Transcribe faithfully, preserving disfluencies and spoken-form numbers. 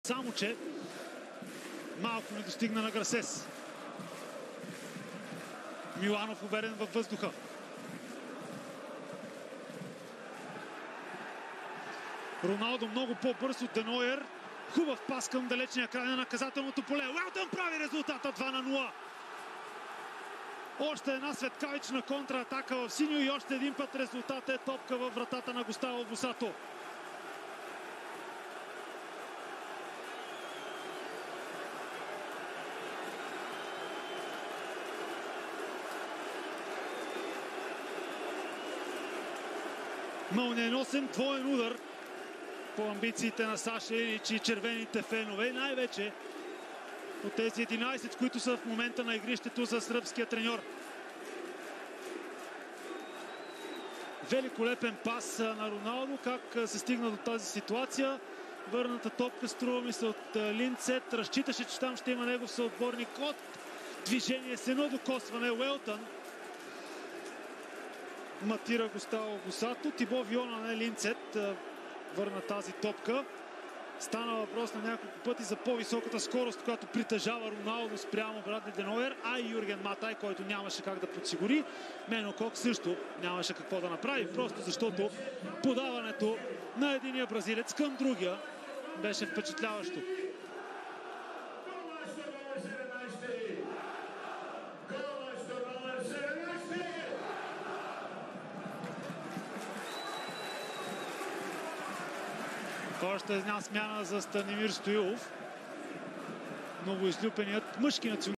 Само че малко не достигна на Грасес. Миланов уверен във въздуха. Роналдо много по-бърз от Де Нойер. Хубав пас към далечния край на наказателното поле. Уелтън прави резултата два на нула. Още една светкавична контратака в синьо и още един път резултат е топка във вратата на Густаво Босато. Мълниеносен двоен удар по амбициите на Саша Илич и червените фенове, и най-вече от тези единайсет, които са в момента на игрището за сръбския треньор. Великолепен пас на Роналдо, как се стигна до тази ситуация. Върната топка, струва ми се, от Линдсет. Разчиташе, че там ще има негов съотборник от движение с едно докосване. Уелтън матира Густаво Босато. Тибо Виона, не Линдсет, върна тази топка. Стана въпрос на няколко пъти за по-високата скорост, която притежава Роналдо спрямо Брадли Де Нойер, а и Юрген Матай, който нямаше как да подсигури. Мено Кок също нямаше какво да направи, просто защото подаването на единия бразилец към другия беше впечатляващо. Още една смяна за Станимир Стоилов. Много излюпеният мъжки национален